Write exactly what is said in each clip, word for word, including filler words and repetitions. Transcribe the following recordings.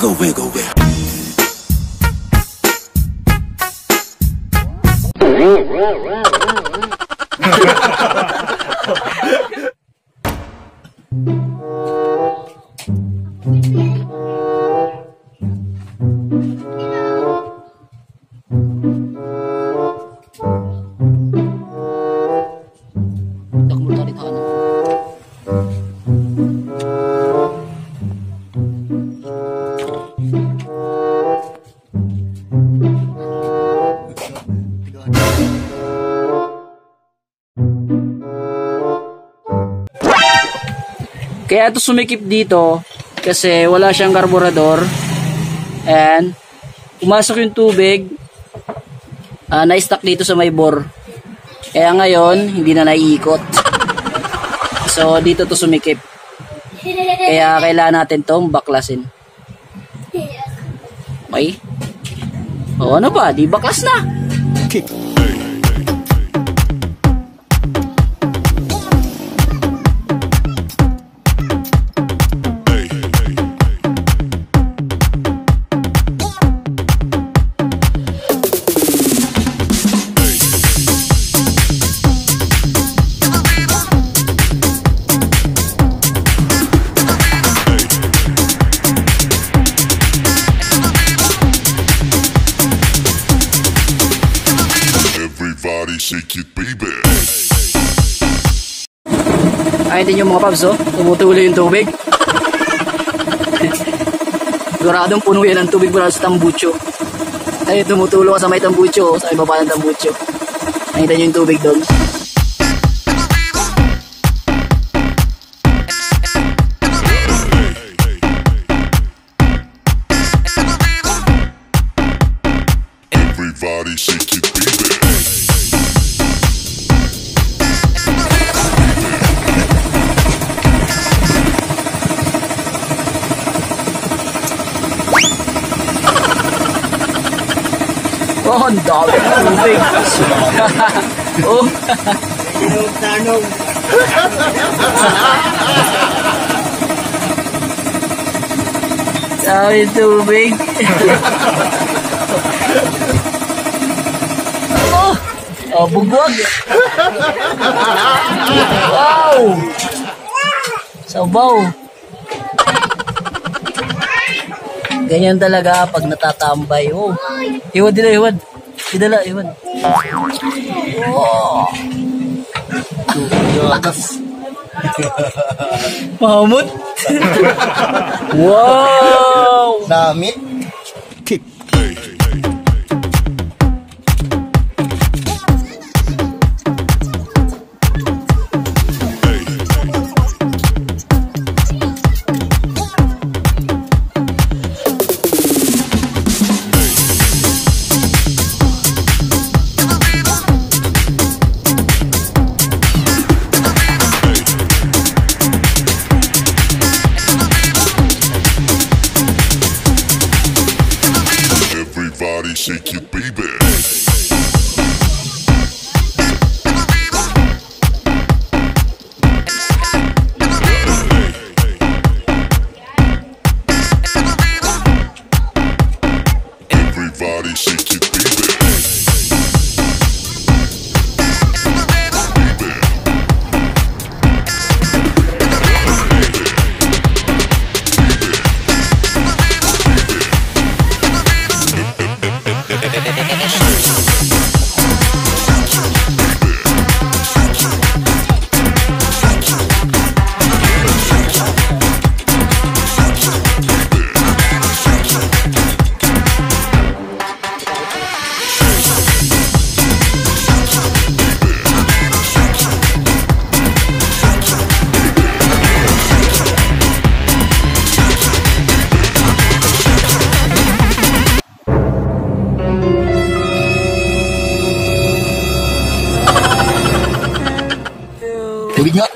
Wiggle, wiggle, wiggle. Kaya ito sumikip dito kasi wala siyang karburador and pumasok yung tubig uh, na-stuck dito sa may bore. Kaya ngayon hindi na naiikot. So dito to sumikip. Kaya kailangan natin itong baklasin. Okay? O ano ba? Di baklas na. Okay. Shake it, baby. Ay, din yung mga pubs, oh. Tumutuloy yung tubig. Siguradong puno yan ang tubig mula sa tambucho. Ay, tumutulo ka sa may tambucho, sa may baba ng tambucho. Nakita nyo yung tubig doon. Everybody shake it, baby. Oh, ang dami ng tubig. Oh. Tanong. Dami ng tubig. Oh, oh, bugwag. Wow. Sabaw. Ganyan talaga pag natatambay. Oh. Iwan dila, iwan. Idala, iwan. Oh. Mahamot. Wow. Damit. Kick. Everybody shake it, baby. Everybody shake it, baby. Tubig nga.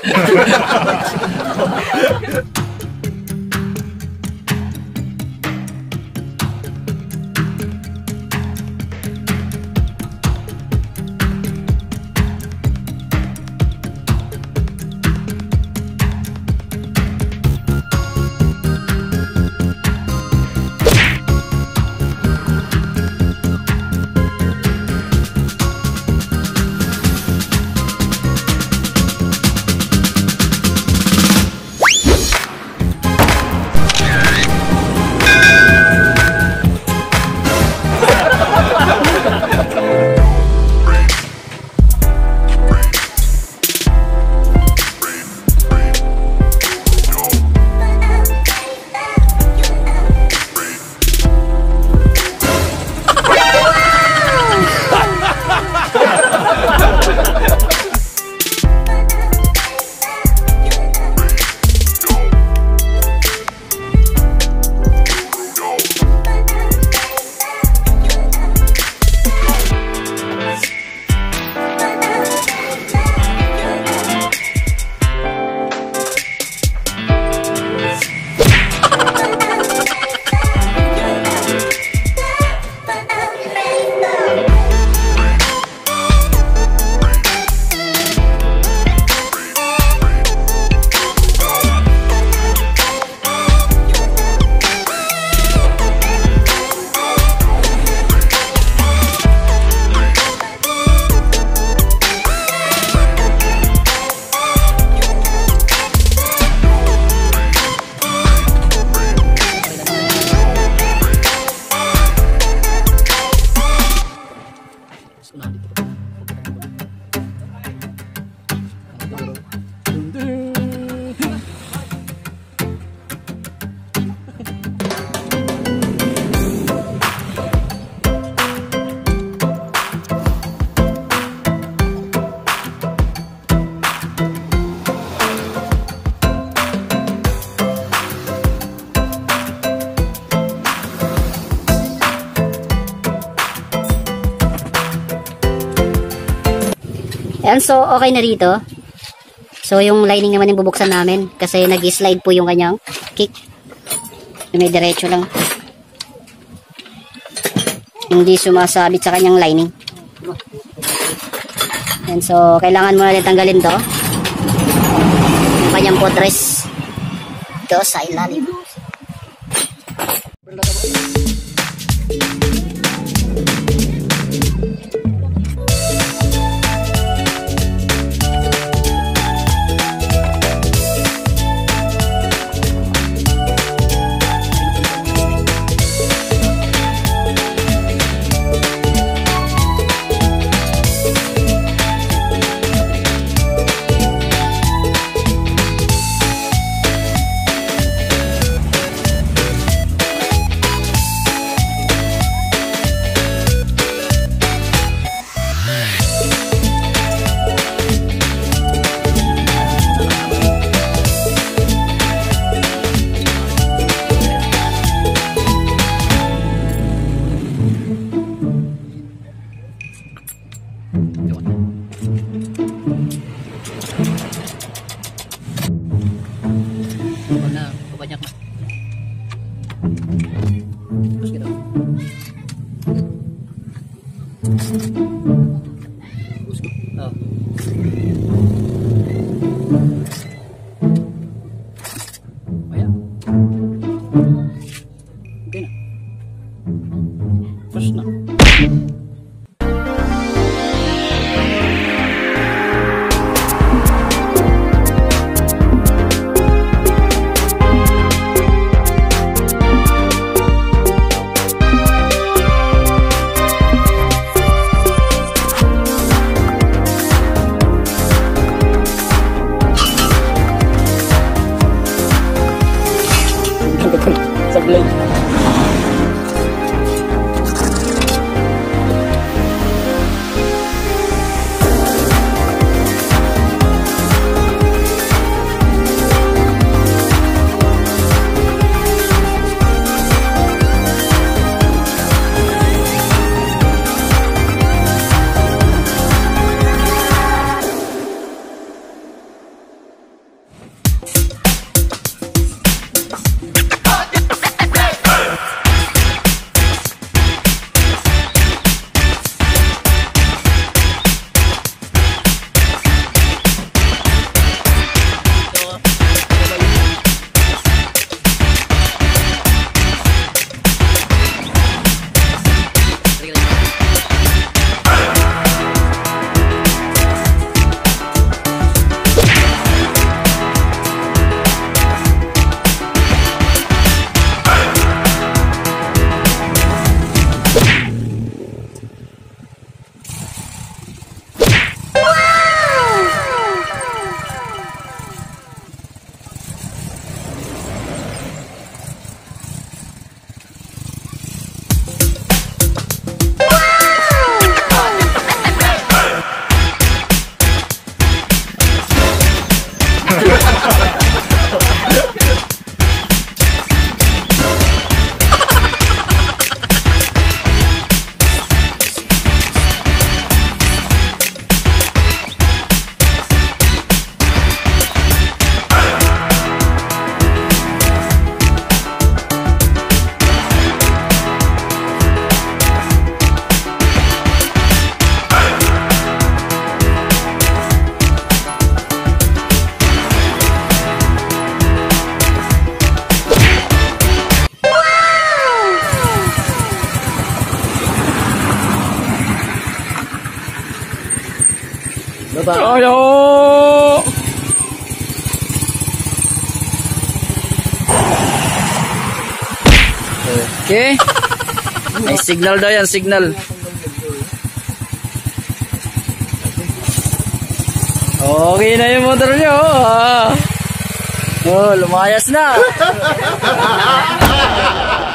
Ayan, so okay na rito. So yung lining naman yung bubuksan namin kasi nag-slide po yung kanyang kick. May diretso lang. Hindi sumasabit sa kanyang lining. And so kailangan muna natin tanggalin to. Yung kanyang footrest. Ito sa ilalim. Banyak mas. Terus gitu. Terus gitu. Oh. Oh ya. Oke na. Terus na. Sablay. Ayo. Oke. May signal daw yan, signal. Okay na yung motor nyo. Ah. Oh, lumayas na.